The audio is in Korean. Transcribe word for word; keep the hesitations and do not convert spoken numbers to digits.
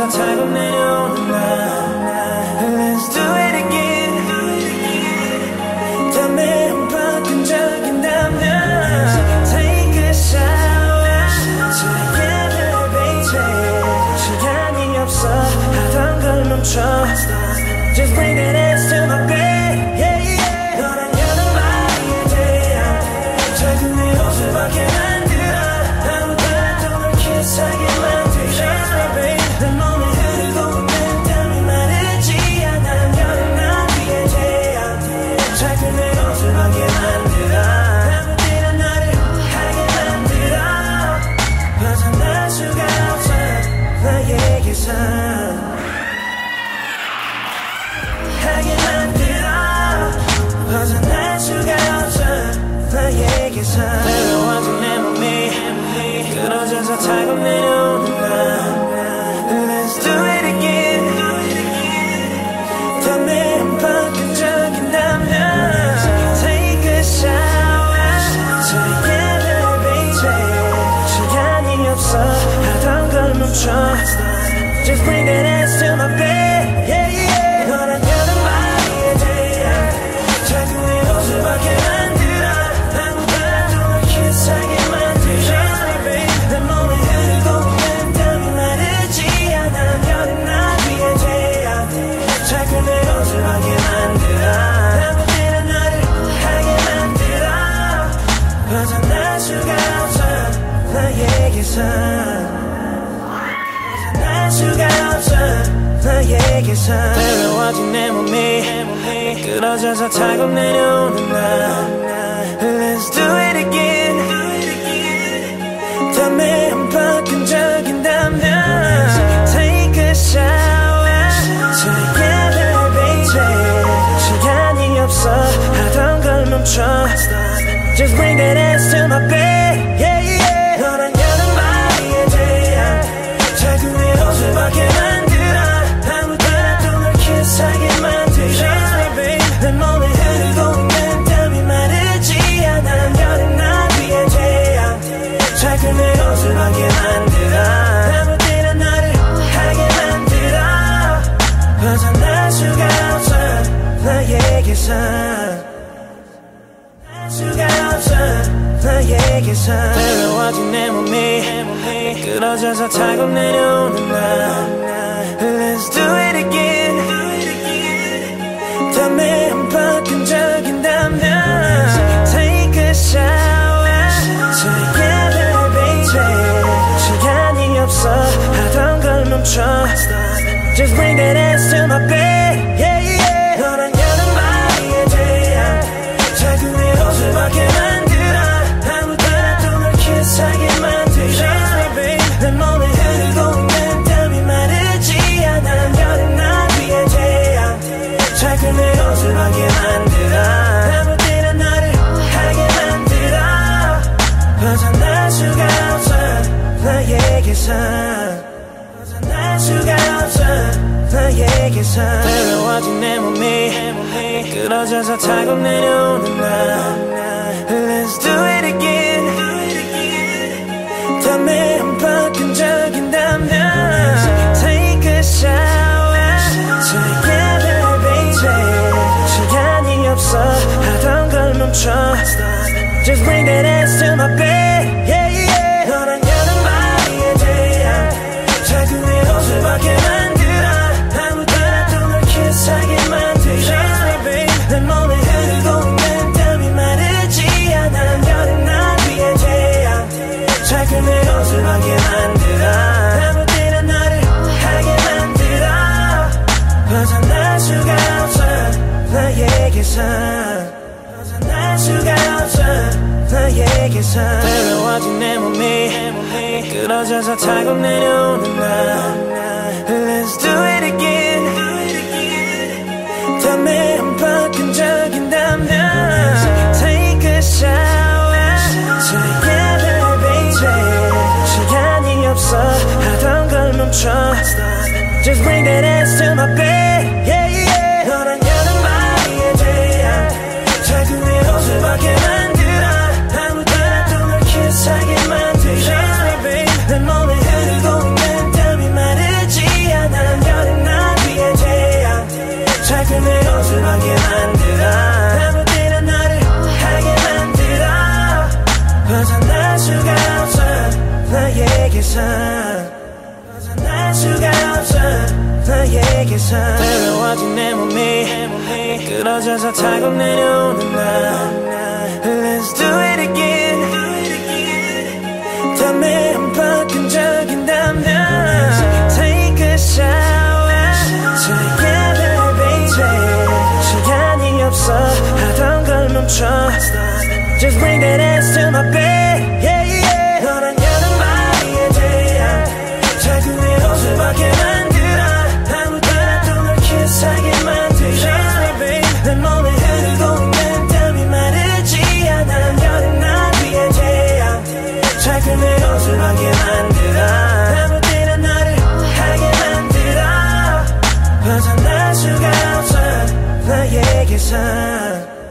그려져서 타고 내려오는 날 Let's do it again 다음에 한번 끈적인다면 Take a shower Together baby 시간이 없어 하던 걸 멈춰 Just bring that ass to my bed yeah, yeah. 너랑 여는 마리에 대한 작은 내 옷을 벗게 만들어 아무도 널 키스하게 만들어 내 몸에 흐르고 있는 땀이 마르지 않아 여는 나 위에 대한 작은 내 옷을 벗게 만들어 아무데나 너를 하게 만들어 벗어날 수가 없어 나에게서 하게 만들어 벗어날 수가 없어 나에게서 외로워진 내 몸이 끊어져서 타고 내려오는 날 Let's do it again 다음에 한번 끈적인다면 Take a shower Together baby 시간이 없어 하던 걸 멈춰 Just bring that ass to my bed yeah, yeah. 너랑 여는 마리에 대한 작은 내 옷을 벗게 만들어 아무도 널 키스하게 만들어 내 몸에 흐르고 있는 땀이 마르지 않아 여는 나 위에 대한 작은 내 옷을 벗게 만들어 아무데나 너를 하게 만들어 벗어날 수가 없어 나에게서 벗어날 수가 없어 나에게서 외로워진 내 몸이 끊어져서 타고 내려오는 날 Let's do it again 다음에 한번 끈적인다면 Take a shower Together baby 시간이 없어 하던 걸 멈춰 Just bring that ass to my bed yeah, yeah. 너랑 여는 마리에 대한 작은 내 옷을 벗게 만들어 아무도 널 키스하게 만들어 내 몸에 흐르고 있는 땀이 마르지 않아 여는 나 위에 대한 작은 내 옷을 벗게 만들어 아무데나 너를 하게 만들어 벗어날 수가 없어 나에게서 수가 없어 나에게서 외로워진 내 몸이 끊어져서 타고 내려오는 날 Let's do it again 다음에 한번 끈적인다면 Take a shower Together baby 시간이 없어 하던 걸 멈춰 Just bring that ass to my bed yeah, yeah. 너랑 여는 마리에 대한 작은 내 옷을 벗게 만들어 아무도 널 키스하게 만들어 내 몸에 흐르고 있는 땀이 마르지 않아 여는 나 위에 대한 작은 내 옷을 벗게 만들어 아무데나 너를 하게 만들어 벗어날 수가 없어 나에게서 벗어날 수가 없어 나에게서 외로워진 내 몸이 끊어져서 타고 내려오는 날 Let's do it again 다음에 한번 끈적인다면 Take a shower Together baby 시간이 없어 하던 걸 멈춰 Just bring that ass to my bed yeah, yeah. 너랑 여는 마리에 대한 작은 내 옷을 벗게 만들어 아무도 널 키스하게 만들어 내 몸에 흐르고 있는 땀이 마르지 않아 여는 나 위에 대한 작은 내 옷을 벗게 만들어 아무데나 너를 하게 만들어 벗어날 수가 없어 나에게서 벗어날 수가 없어 나에게서 외로워진 내 몸이 끊어져서 타고 내려오는 날 Let's do it again 다음에 한번 끈적인다면 Take a shower Together baby 시간이 없어 하던 걸 멈춰 Just bring that ass to my bed yeah, yeah. 너랑 여는 마리에 대한 작은 내 옷을 벗게 만들어 아무도 널 키스하게 만들어 내 몸에 흐르고 있는 땀이 마르지 않아 벗어날 수가 없어 너에게서 외로워진 내 몸이 끌어져서 타고 내려오는 날 Let's do it again 땀에 흠뻑 끈적인다면 Take a shower Together baby 시간이 없어 하던 걸 멈춰 Just bring that ass to my bed yeah, yeah. 너란 여름밤이의 태양 작은 내 옷을 벗게 만들어 아무 때나 널 키스하게 만들어 Kiss me babe 내 몸에 흐르고 있는 땀이 마르지 않아 여름 날 위의 태양 작은 내 옷을 벗게 만들어 아무 때나 너를 하게 만들어 벗어날 수가 없어 나에게서